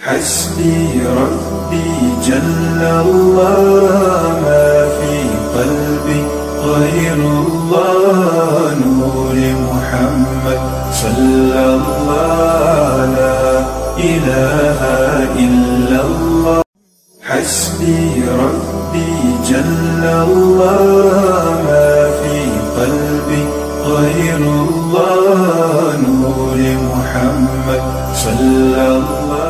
حسبي ربي جل الله ما في قلبي غير الله نور محمد صلى الله لا إله إلا الله حسبي ربي جل الله ما في قلبي غير الله نور محمد صلى الله.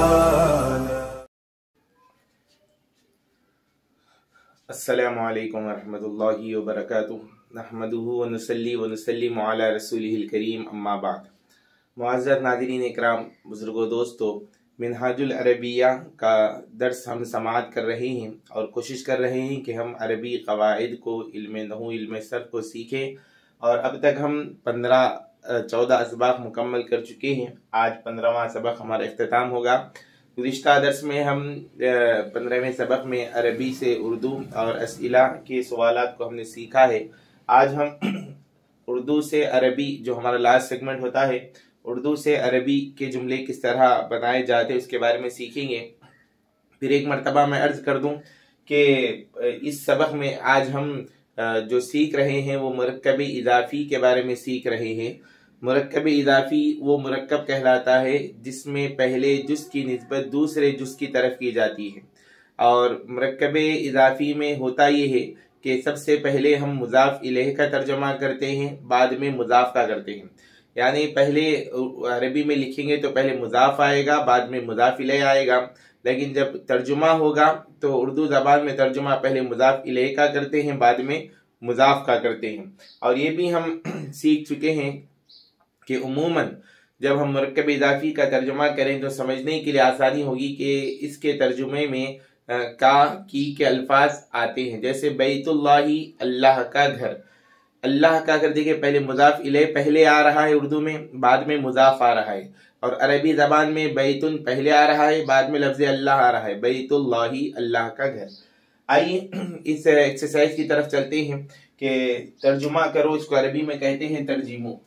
अस्सलामु अलैकुम वरहमतुल्लाहि वबरकातुहू नहमदुहु व नुसल्ली व नुसल्लिमु अला रसूलिहिल करीम अम्मा बाद। मुअज़्ज़ज़ नाज़रीन इकराम, बुज़ुर्गों, दोस्तों, मिनहाजुल अरबिया का दर्स हम समाअत कर रहे हैं और कोशिश कर रहे हैं कि हम अरबी क़वाइद को, इल्म नहू, इल्म सर्फ़ को सीखें। और अब तक हम 14 असबाक़ मुकम्मल कर चुके हैं। आज 15वां सबक हमारा इख्तिताम होगा। गुज़िश्ता दर्स में हम 15वें सबक में अरबी से उर्दू और अस्इला के सवालात को हमने सीखा है। आज हम उर्दू से अरबी, जो हमारा लास्ट सेगमेंट होता है, उर्दू से अरबी के जुमले किस तरह बनाए जाते हैं उसके बारे में सीखेंगे। फिर एक मरतबा मैं अर्ज़ कर दूं कि इस सबक में आज हम जो सीख रहे हैं वो मुरक्कब इज़ाफ़ी के बारे में सीख रहे हैं। मुरक्कब इज़ाफ़ी वो मुरक्कब कहलाता है जिसमें पहले जुज़ की निस्बत दूसरे जुज़ की तरफ की जाती है। और मुरक्कब इज़ाफ़ी में होता ये है कि सबसे पहले हम मुज़ाफ़ इलैह का तर्जुमा करते हैं, बाद में मुज़ाफ़ का करते हैं। यानी पहले अरबी में लिखेंगे तो पहले मुज़ाफ़ आएगा, बाद में मुज़ाफ़ इलैह आएगा। लेकिन जब तर्जुमा होगा तो उर्दू ज़बान में तर्जुमा पहले मुज़ाफ़ इलैह का करते हैं, बाद में मुज़ाफ़ का करते हैं। और ये भी हम सीख चुके हैं कि उमूमन जब हम मुरक्कब इज़ाफ़ी का तर्जुमा करें तो समझने के लिए आसानी होगी कि इसके तर्जुमे में का की के अल्फाज आते हैं। जैसे बैतुल्लाही, अल्लाह का घर। अल्लाह का घर देखिए, पहले मुज़ाफ़ इलैह पहले आ रहा है उर्दू में, बाद में मुज़ाफ़ आ रहा है। और अरबी ज़बान में बैतुन पहले आ रहा है, बाद में लफ्ज़ अल्लाह आ रहा है। बैतुल्लाही, अल्लाह का घर। आइए इस एक्सरसाइज की तरफ चलते हैं कि तर्जुमा करो, इसको अरबी में कहते हैं तर्जीमो।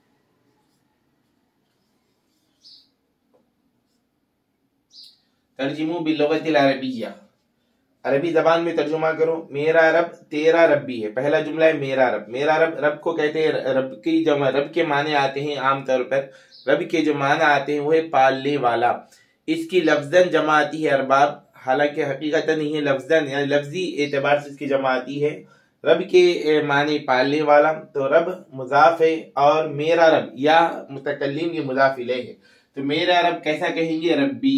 तर्जुमो बिल्लुगतिल अरबिय्या, अरबी जबान में तर्जुमा करो। मेरा रब तेरा रब्बी है। पहला जुमला है मेरा रब। मेरा रब, रब को कहते हैं, रब की जमा, रब के माने आते हैं आमतौर पर, रब के जो माना आते हैं वो है पालने वाला। इसकी लफ्जन जमा आती है अरबाब, हालांकि हकीकतन नहीं है, लफ्जन यानी लफ्जी एतबार से इसकी जमा आती है। रब के माने पालने वाला, तो रब मुजाफ है और मेरा रब या मुतकल्लिम ये मुजाफ इलैह है। तो मेरा रब कैसा कहेंगे? रब्बी।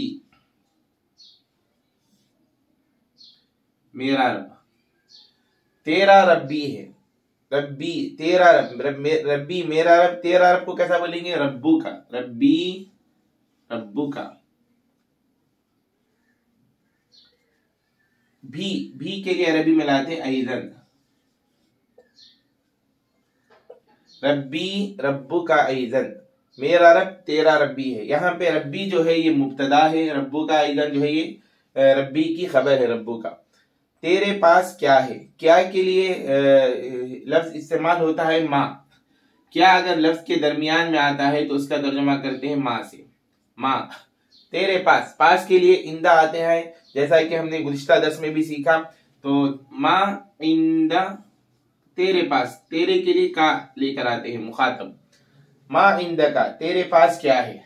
मेरा रब। तेरा रब्बी है, रब्बी तेरा रब, रब्बी मेरा रब, तेरा रब को कैसा बोलेंगे? रब्बू का। रब्बी, रब्बू का। भी के लिए अरबी में लाते ऐज़न। रब्बी रब्बू का ऐज़न। मेरा रब तेरा रब्बी है। यहाँ पे रब्बी जो है ये मुब्तदा है, रब्बू का ऐज़न जो है ये रब्बी की खबर है, रब्बू का। तेरे पास क्या है? क्या के लिए लफ्ज इस्तेमाल होता है माँ। क्या अगर लफ्ज के दरमियान में आता है तो उसका तर्जुमा करते हैं माँ से। माँ। तेरे पास, पास के लिए इंदा आते हैं, जैसा कि हमने गुज़िश्ता दर्स में भी सीखा। तो माँ इंदा, तेरे पास, तेरे के लिए का लेकर आते हैं मुखातब। माँ इंदा का, तेरे पास क्या है?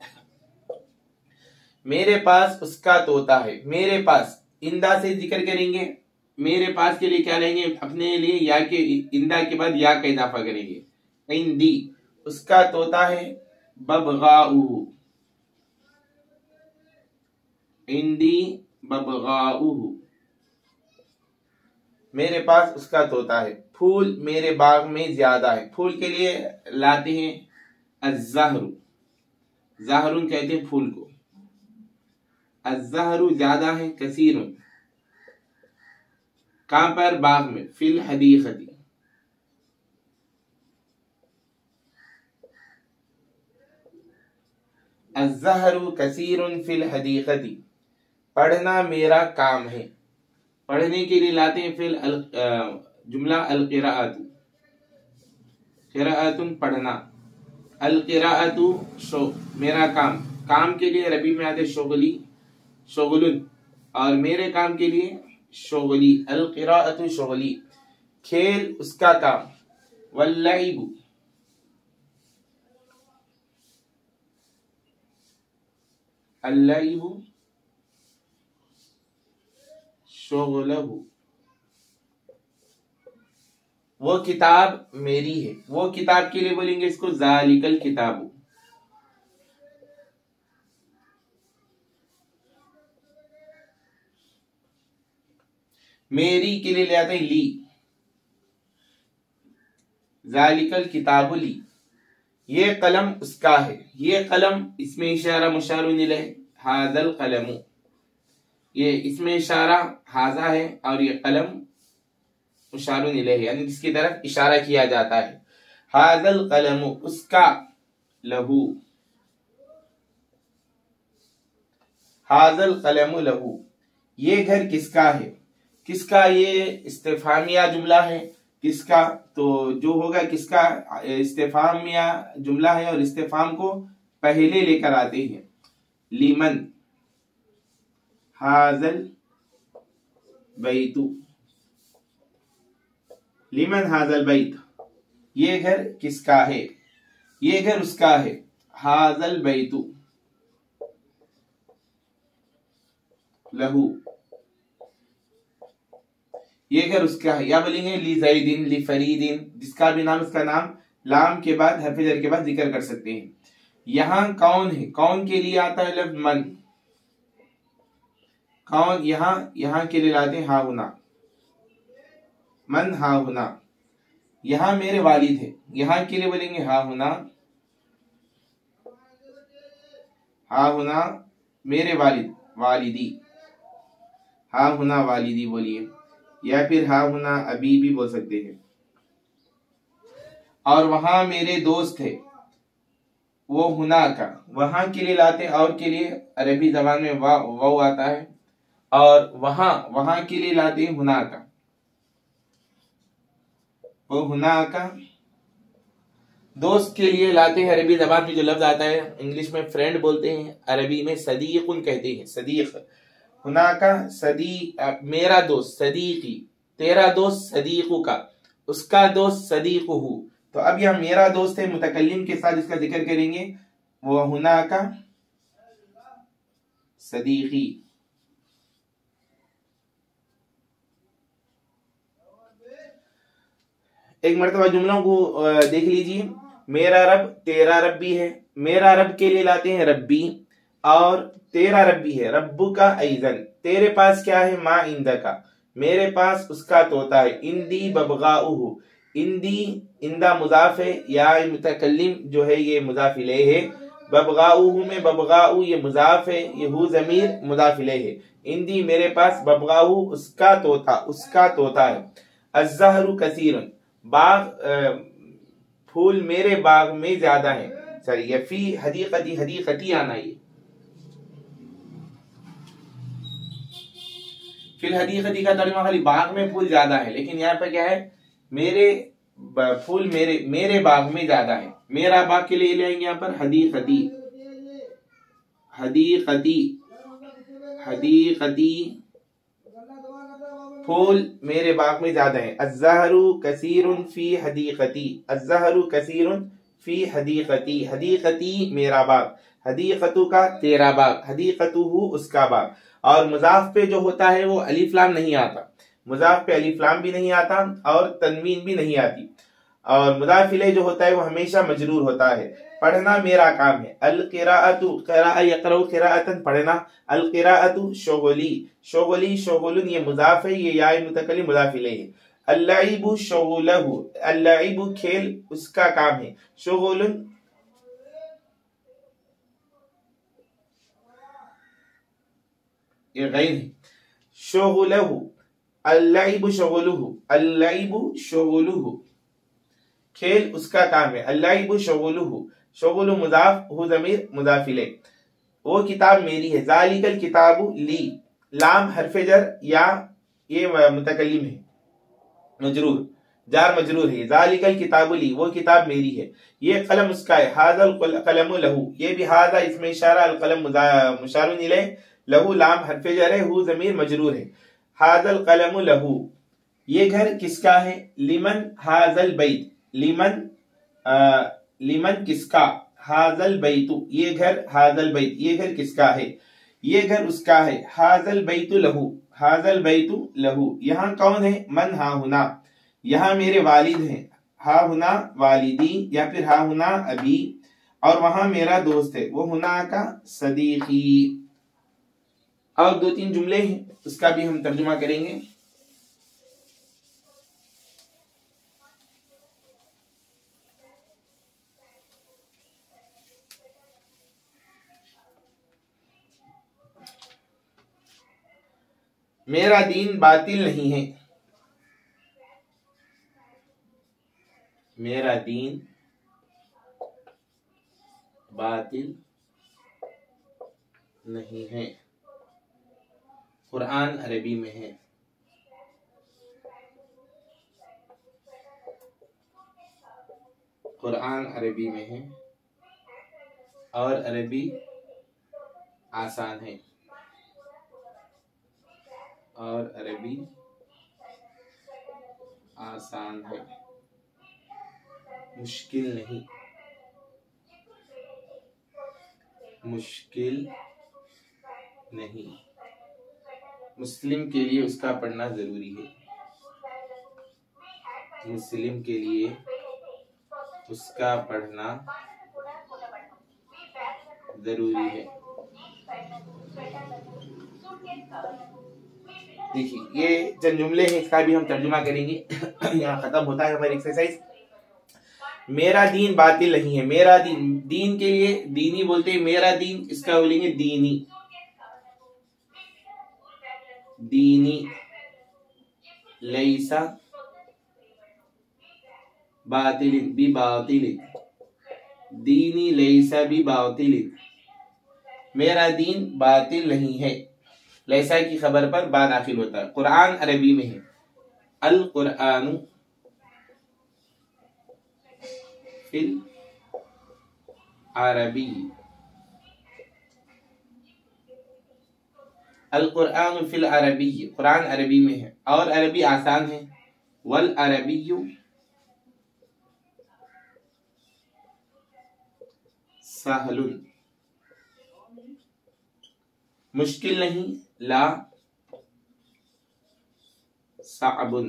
मेरे पास उसका तोता है। मेरे पास इंदा से जिक्र करेंगे, मेरे पास के लिए क्या लेंगे? अपने लिए या के इंदा के बाद या का इजाफा करेंगे। इंदी, उसका तोता है। बबगाऊ, इंदी बबगाऊ, मेरे पास उसका तोता है। फूल मेरे बाग में ज्यादा है। फूल के लिए लाते हैं अज़्ज़हरु। ज़हरुन कहते हैं फूल को। अज़्ज़हरु ज्यादा है। कसीरुन, कहां पर? बाग में। फिल हदीक़ती, अज़्ज़हरु कसीरुन फिल हदीक़ती, पढ़ना मेरा काम है। पढ़ने के लिए लाते हैं फिल जुमला अल क़िराअतु। क़िराअतुन पढ़ना। अल क़िराअतु शो मेरा काम। काम के लिए अरबी में आते शुगली, शुगलुन, और मेरे काम के लिए शुगली, अल क़िराअतु शुगली, खेल उसका काम, वल्लइबु, अल्लइबु शुगलहु, वो किताब मेरी है। वो किताब के लिए बोलेंगे इसको ज़ालिकल किताबु। मेरी के लिए ले आते हैं ली, ज़ालिकल किताबु ली, ये कलम उसका है। ये कलम इसमें इशारा मुशारुन इलैह, हाज़ल कलमु, ये इसमें इशारा हाजा है और ये कलम मुशारुन इलैह यानी जिसकी तरफ इशारा किया जाता है। हाज़ल कलमु उसका, लहू, हाज़ल कलमु लहू, ये घर किसका है। किसका, ये इस्तिफामिया जुमला है। किसका, तो जो होगा किसका इस्तिफामिया जुमला है और इस्तिफाम को पहले लेकर आते हैं। लिमन, हाज़ल बैतु, लिमन हाज़ल बैत, ये घर किसका है, ये घर उसका है। हाज़ल बैतु लहू, ये घर उसका है। या बोलेंगे ली ज़ैदिन, ली फरीदिन, जिसका भी नाम उसका नाम लाम के बाद हर्फ जर के बाद जिक्र कर सकते हैं। यहाँ कौन है, कौन के लिए आता है लफ्ज़ मन, कौन यहाँ के लिए लाते हैं हा हुना, मन हा हुना। यहाँ मेरे वालिद है, यहाँ के लिए बोलेंगे हा हुना मेरे वालिद, वालिदी, हा हुना वालिदी बोलिए, या फिर हा हुना अभी भी बोल सकते हैं। और वहां मेरे दोस्त है, वो हुना का, वहां के लिए लाते हैं और के लिए अरबी जबान में वाव आता है, और वहां के लिए लाते हैं हुना का, वो हुना का। दोस्त के लिए लाते हैं अरबी जबान में जो लफ्ज आता है, इंग्लिश में फ्रेंड बोलते हैं, अरबी में सदीकुन कहते हैं, सदीक। हुना का सदी, मेरा दोस्त सदीकी, तेरा दोस्त सदीकु का, उसका दोस्त सदीकुहु। तो अब यह मेरा दोस्त है, मुतकल्लिम के साथ इसका जिक्र करेंगे, वो हुना का सदीकी। एक मरतबा जुमलों को देख लीजिए। मेरा रब, तेरा रब भी है। मेरा रब के लिए लाते हैं रब्बी, और तेरा रब्बी है रब्बु का ऐज़न। तेरे पास क्या है, मा इंदा का, मेरे पास उसका तोता है। इंदी बबगाउहु, इंदी इंदा मुजाफ है, या मुतकल्लिम जो है ये मुजाफ इलैह है। बबगाउहु में बबगाउ ये मुजाफ है, ये हु ज़मीर मुजाफ इलैह है। इंदी मेरे पास, बबगाउ उसका तोता है। अज़्ज़हरु कसीरुन, बाग फूल मेरे बाग में ज्यादा है। सॉरी, यफी हदीकती, हदीकती आना ये फिल हदीकती का तर्जुमा खाली बाग में फूल ज्यादा है, लेकिन यहाँ पर क्या है, मेरे फूल मेरे बाग में ज्यादा है। मेरा बाग के लिए ले आएंगे यहाँ पर हदीकती, हदीकती, हदीकती, फूल मेरे बाग में ज्यादा है। अज़्ज़हरु कसीरुन फी हदीकती, अज़्ज़हरु कसीरुन फी हदीकती, हदीकती मेरा बाग, हदीकतु का तेरा बाग, हदीकतुहु उसका बाग। और मुजाफ पे जो होता है वो अलिफ लाम नहीं आता, मुजाफ पे अलिफ लाम भी नहीं आता और तनवीन भी नहीं आती। और मुजाफ इलैह जो होता है वो हमेशा मजरूर होता है। पढ़ना मेरा काम है। अल क़िराअतु, क़राअ यक़रउ क़िराअतन पढ़ना। अल क़िराअतु शुग़ली, शुग़ली शुग़लुन ये मुजाफ है, ये या मुतकल्लिम मुजाफ इलैह है। अल-लइबु शुग़लहु, अल-लइबु खेल उसका काम है। शुग़लुन ये गैन है। शुग़लहु, अल-लइबु शुग़लुहु, अल-लइबु शुग़लुहु खेल उसका काम है। अल-लइबु शुग़लुहु, शुग़लु मुजाफ, हु ज़मीर मुजाफ इलैह। वो किताब मेरी है। ज़ालिकल किताबु ली, लाम हरफ़े जर या ये मुतकल्लिम है, मजरूर, जार मजरूर है। ज़ालिकल किताबु ली, वो किताब मेरी है। ये कलम उसका है। हाज़ल कलमु लहू, ये भी हाज़ा इसमें इशारा, अल कलम मुशारुन इलैह, लहू लाम हरफे जर है, हु जमीर मजरूर है। हाजल कलम लहू, ये घर किसका है। लिमन हाजल बैत, लिमन किसका। हाजल बैतु, ये घर, हाजल बैत, ये घर किसका है, ये घर उसका है। हाजल बैतु लहू, हाजल बैतु लहू, यहाँ कौन है। मन हा हुना, यहाँ मेरे वालिद हैं। हा हुना वालिदी या फिर हा हुना अभी, और वहां मेरा दोस्त है, वो हुना का सदीकी। और 2-3 जुमले हैं, उसका भी हम तर्जुमा करेंगे। मेरा दीन बातिल नहीं है, मेरा दीन बातिल नहीं है। कुरान अरबी में है। कुरान अरबी में है और अरबी आसान है, और अरबी आसान है, मुश्किल नहीं, मुश्किल नहीं। मुस्लिम के लिए उसका पढ़ना जरूरी है, मुस्लिम के लिए उसका पढ़ना जरूरी है। देखिए ये चंद जुमले हैं, इसका भी हम तर्जुमा करेंगे। यहाँ खत्म होता है हमारी एक्सरसाइज। मेरा दीन बातिल नहीं है, मेरा दीन, दीन के लिए दीनी बोलते हैं, मेरा दीन इसका बोलेंगे दीनी, दीनी। लैसा बातिल बी बातिल, दीनी लैसा बी बातिल, मेरा दीन बातिल नहीं है। लैसा की खबर पर बा दाखिल होता है। कुरान अरबी में है। अल कुरानु फिल अरबी, अल कुरान फिल अरबी, कुरान अरबी में है और अरबी आसान है। वल अरबिय्यु सहलुन, मुश्किल नहीं। ला साबुन,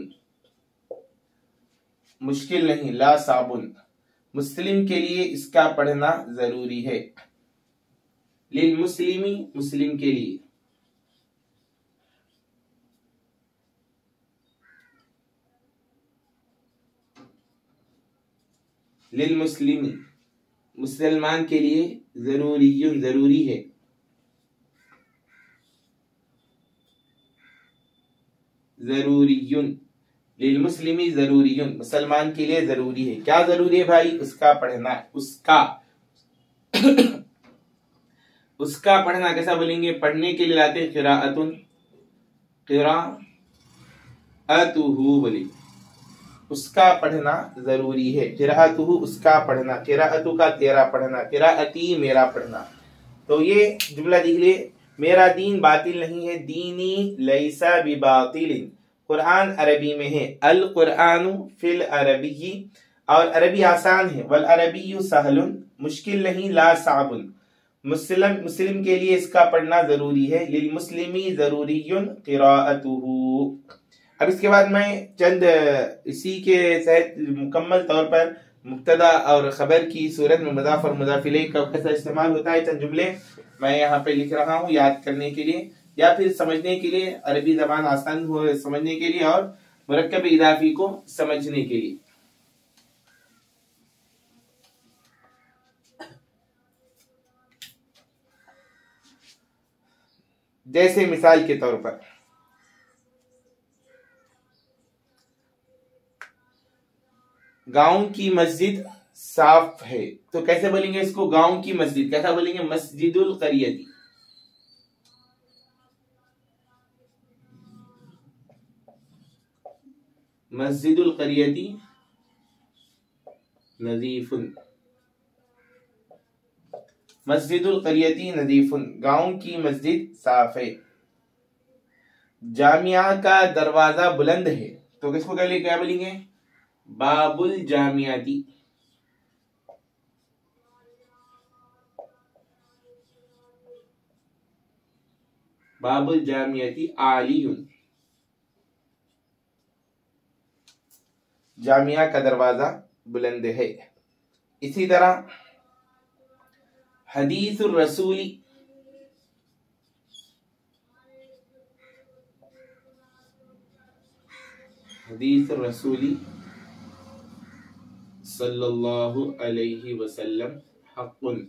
मुश्किल नहीं। ला साबुन, मुस्लिम के लिए इसका पढ़ना जरूरी है। लिल मुस्लिमी, मुस्लिम के लिए। लिल मुस्लिमी, मुसलमान के लिए। जरूरियुन, जरूरी है। जरूरियुन, लिल मुस्लिमी जरूरियुन, मुसलमान के लिए जरूरी है। क्या जरूरी है भाई, उसका पढ़ना, उसका। उसका पढ़ना कैसा बोलेंगे, पढ़ने के लिए लाते क़िराअतुन, क़िराअतुहु बोले, उसका पढ़ना जरूरी है। क़िराअतुहु, उसका पढ़ना। क़िराअतु का तेरा पढ़ना। क़िराअती, मेरा पढ़ना। तो ये जुमला देख लिए। मेरा दीन बातिल नहीं है, दीनी लैसा बिबातिलिन, कुरान अरबी में है। अल कुरानु फिल अरबी, और अरबी आसान है। वल अरबिय्यु सहलुन, मुश्किल नहीं। ला साबुन, मुस्लिम के लिए इसका पढ़ना जरूरी है। लिल मुस्लिमी जरूरियुन क़िराअतुहु। अब इसके बाद मैं चंद इसी के तहत मुकम्मल तौर पर मुब्तदा और खबर की सूरत में मुज़ाफ और मुज़ाफ इलैह का कैसा इस्तेमाल होता है, चंद जुमले मैं यहाँ पे लिख रहा हूँ याद करने के लिए या फिर समझने के लिए, अरबी जबान आसान हो समझने के लिए और मुरक्कब इजाफी को समझने के लिए। जैसे मिसाल के तौर पर गांव की मस्जिद साफ है, तो कैसे बोलेंगे इसको, गांव की मस्जिद कैसा बोलेंगे, मस्जिदुल करियती। मस्जिदुल करियती नजीफुन। मस्जिदुल क़रियती नदीफुन, गांव की मस्जिद साफ है। जामिया का दरवाजा बुलंद है, तो किसको क्या बोलेंगे? बाबुल जामियाती। बाबुल जामियाती आलियुन, जामिया का दरवाजा बुलंद है। इसी तरह हदीसुर रसूली, हदीसुर रसूली सल्लल्लाहु अलैहि वसल्लम हक़्क़ुन,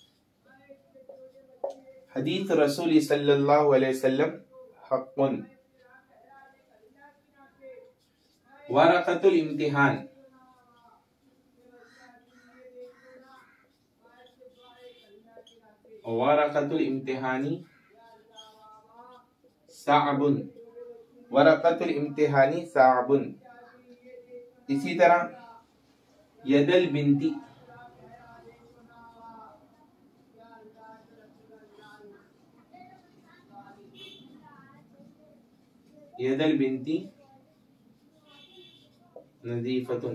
हदीस रसूल सल्लल्लाहु अलैहि वसल्लम हक़्क़ुन। वरक़तुल इम्तिहान, वरक़तुल इम्तिहानी साअबुन, वरक़तुल इम्तिहानी साअबुन। इसी तरह यदल बिनती, यदल बिनती नदीफतुन।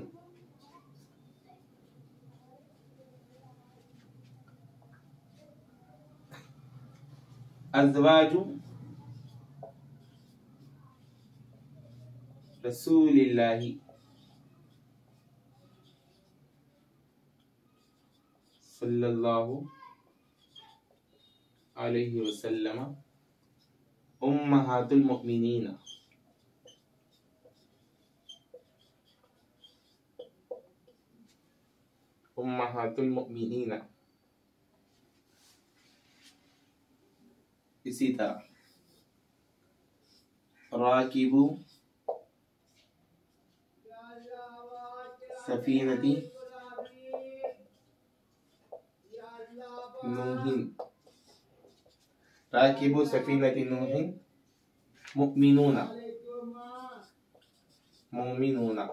अज़वाजु रसूलिल्लाहि सल्लल्लाहु अलैहि वसल्लम उम्महातुल मुमिनीन, उम्महातुल मुमिनीन। इसी तरह राकिबु सफीनती नूहिन, राकिबु सफीनती नूहिन मुमिनूना, मुमिनूना।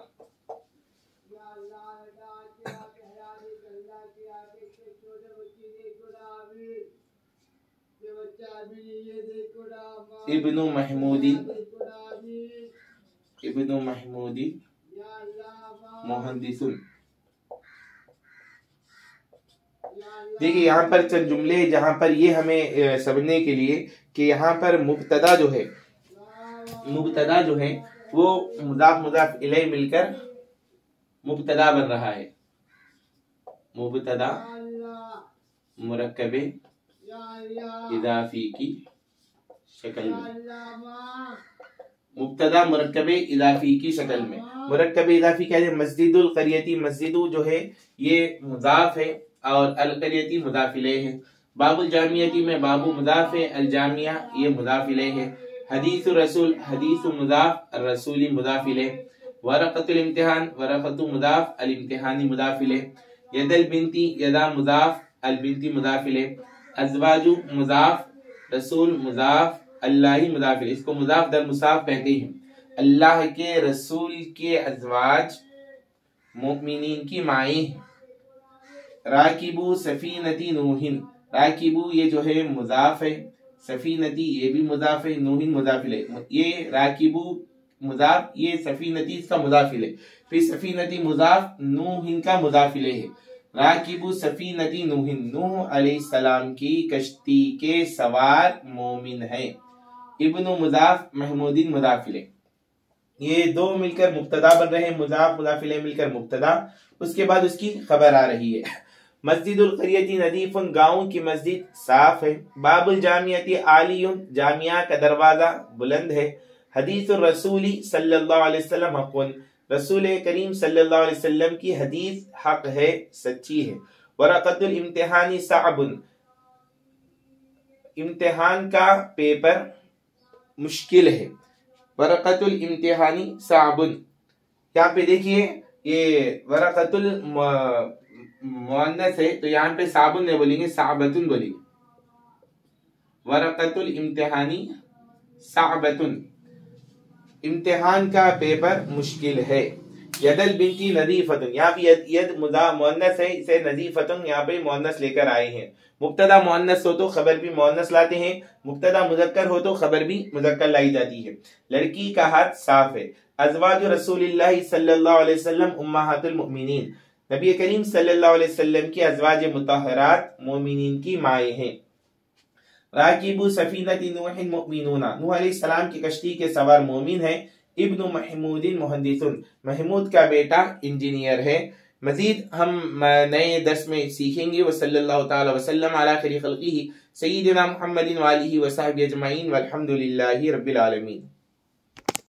इब्नु महमूदी, इब्नु महमूदी मुहद्दिसुन। देखिए यहाँ पर चंद जुमले जहाँ पर ये हमें समझने के लिए कि यहाँ पर मुब्तदा जो है, मुब्तदा जो है वो मुदाफ मुदाफ इलैह मिलकर मुब्तदा बन रहा है। मुब्तदा मुरक्कबे इदाफी की शक्ल में, मुब्तदा मुरक्कबे इदाफी की शक्ल में। मुरक्कबे इदाफी क्या है? मस्जिदुल क़रियती, मस्जिदु जो है ये मुदाफ है और अल क़रियती मुदाफ इलैह है। बाबुल जामियती में बाबू मुदाफ है, अल जामिया ये मुदाफ इलैह है। हदीसुर रसूल, हदीसु मुदाफ, रसूली मुदाफ इलैह। वरक़तुल इम्तिहान, वरक़तु मुदाफ, अल इम्तिहानी मुदाफ इलैह। यदल बिनती, यदा मुदाफ, अल बिनती मुदाफ इलैह। अज़वाजु मुदाफ, रसूल मुदाफ, अल्लाही मुदाफ इलैह। इसको मुदाफ दर मुसाफ कहते हैं। अल्लाह के रसूल के अज़वाज मुमिनीन की माएँ। राकिबु सफीनती नूहिन, राकिबु ये जो है मुदाफ है, सफीनती ये भी मुदाफ है, नूहिन मुदाफ इलैह। ये राकिबु मुदाफ, ये सफीनती इसका मुदाफ इलैह, फिर सफीनती मुदाफ, नूहिन का मुदाफ इलैह है। राकिबु सफीनती नूहिन, नूह अलैहिस्सलाम की कश्ती के सवार मोमिन है। इब्नु मुदाफ, महमूदीन मुदाफ इलैह। ये दो मिलकर मुब्तदा बन रहे हैं, मुदाफ मुदाफ इलैह मिलकर मुब्तदा, उसके बाद उसकी खबर आ रही है। मस्जिदुल क़रियती नदीफुन, गाँव की मस्जिद साफ है। बाबुल जामियती आलियुन, जामिया का दरवाजा बुलंद है। हदीसुर रसूली सल्लल्लाहु अलैहि वसल्लम हक़्क़ुन, रसूल करीम सल्लल्लाहु अलैहि वसल्लम की हदीस हक है, सच्ची है। वरक़तुल इम्तिहानी साअबुन, इम्तिहान का पेपर मुश्किल है। वरक़तुल इम्तिहानी साअबुन, यहाँ पे देखिए ये वरक़तुल मुअन्नस है तो यहाँ पे साबुन नहीं बोलेंगे, साबतुन बोलेंगे। वरक़तुल इम्तिहानी साबतुन, इम्तिहान का पेपर मुश्किल है। यदल बिनती नजीफतुन, यहाँ पे यद मुअन्नस है, इसे नजीफतुन यहाँ पे मुअन्नस लेकर आए हैं। मुब्तदा मुअन्नस हो तो खबर भी मुअन्नस लाते हैं, मुब्तदा मुज़क्कर हो तो खबर भी मुज़क्कर लाई जाती है। लड़की का हाथ साफ है। अज़वाज रसूलिल्लाह सल्लल्लाहु अलैहि वसल्लम उम्महातुल मुमिनीन, नबी करीम सल्लल्लाहु अलैहि वसल्लम की अज़वाज मुतहहरात मोमिनीन की माएँ हैं। राकिबु सफीनति नूहिन मुमिनूना, नूह अलैहिस्सलाम की कश्ती के सवार मोमिन है। इब्नु महमूदिन मुहद्दिसुन, महमूद का बेटा इंजीनियर है। मजीद हम नए दर्स में सीखेंगे। वसल्लल्लाहु तआला वसल्लम अला खैरि खल्क़िही सय्यिदिना मुहम्मदिन व आलिहि व सहबिही अजमईन वल्हम्दुलिल्लाहि रब्बिल आलमीन।